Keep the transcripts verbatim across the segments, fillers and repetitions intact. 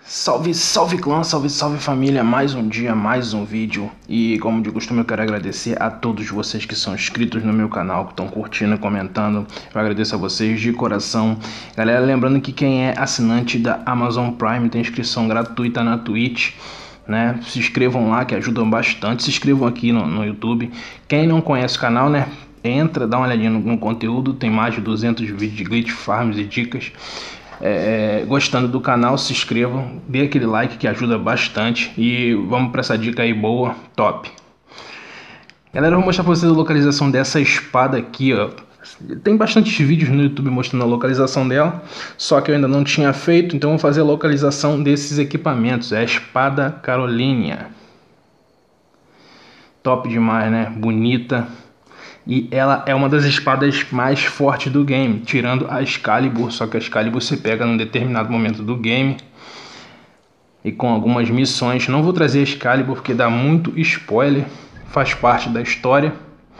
Salve, salve clã, salve, salve família, mais um dia, mais um vídeo. E como de costume eu quero agradecer a todos vocês que são inscritos no meu canal, que estão curtindo e comentando. Eu agradeço a vocês de coração. Galera, lembrando que quem é assinante da Amazon Prime tem inscrição gratuita na Twitch, né? Se inscrevam lá que ajudam bastante, se inscrevam aqui no, no YouTube. Quem não conhece o canal, né? Entra, dá uma olhadinha no, no conteúdo, tem mais de duzentos vídeos de glitch, farms e dicas. É, gostando do canal, se inscrevam, dê aquele like que ajuda bastante e vamos para essa dica aí boa, top. Galera, eu vou mostrar para vocês a localização dessa espada aqui, ó. Tem bastantes vídeos no YouTube mostrando a localização dela, só que eu ainda não tinha feito, então vou fazer a localização desses equipamentos. É a espada Carolina. Top demais, né? Bonita. E ela é uma das espadas mais fortes do game, tirando a Excalibur, só que a Excalibur você pega num determinado momento do game e com algumas missões. Não vou trazer a Excalibur porque dá muito spoiler, faz parte da história,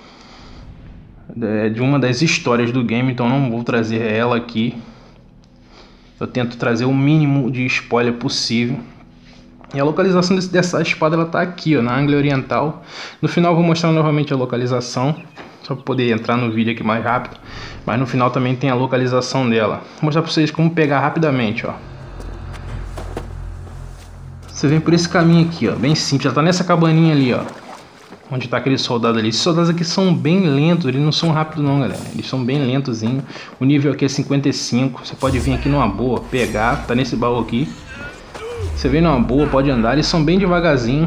de uma das histórias do game, então não vou trazer ela aqui. Eu tento trazer o mínimo de spoiler possível. E a localização desse, dessa espada ela tá aqui, ó, na Anglia Oriental. No final eu vou mostrar novamente a localização, só para poder entrar no vídeo aqui mais rápido. Mas no final também tem a localização dela. Vou mostrar para vocês como pegar rapidamente, ó. Você vem por esse caminho aqui, ó, bem simples. Ela tá nessa cabaninha ali, ó, onde tá aquele soldado ali. Esses soldados aqui são bem lentos, eles não são rápidos não, galera. Eles são bem lentozinhos. O nível aqui é cinquenta e cinco. Você pode vir aqui numa boa, pegar, tá nesse baú aqui. Você vem numa boa, pode andar, eles são bem devagarzinho.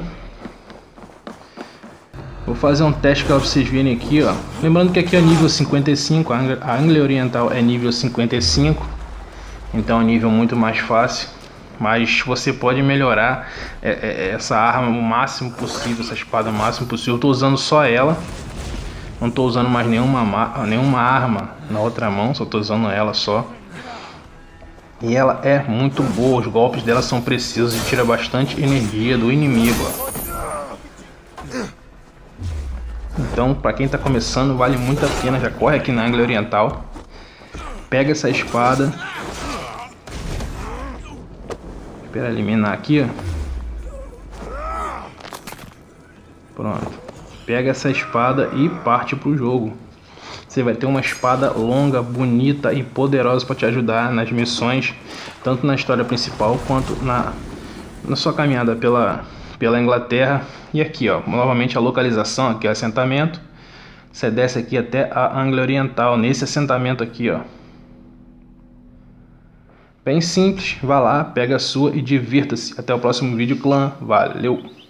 Vou fazer um teste para vocês verem aqui, ó. Lembrando que aqui é nível cinquenta e cinco, a Anglia Oriental é nível cinquenta e cinco. Então é um nível muito mais fácil. Mas você pode melhorar é, é, essa arma o máximo possível, essa espada o máximo possível. Eu tô usando só ela. Não tô usando mais nenhuma, nenhuma arma na outra mão, só tô usando ela só. E ela é muito boa, os golpes dela são precisos e tira bastante energia do inimigo, ó. Então, para quem está começando, vale muito a pena. Já corre aqui na Anglia Oriental, pega essa espada. Espera eliminar aqui, ó. Pronto. Pega essa espada e parte pro jogo. Você vai ter uma espada longa, bonita e poderosa para te ajudar nas missões, tanto na história principal quanto na, na sua caminhada pela, pela Inglaterra. E aqui, ó, novamente a localização, aqui é o assentamento. Você desce aqui até a Anglia Oriental, nesse assentamento aqui, ó. Bem simples, vá lá, pega a sua e divirta-se. Até o próximo vídeo, clã. Valeu!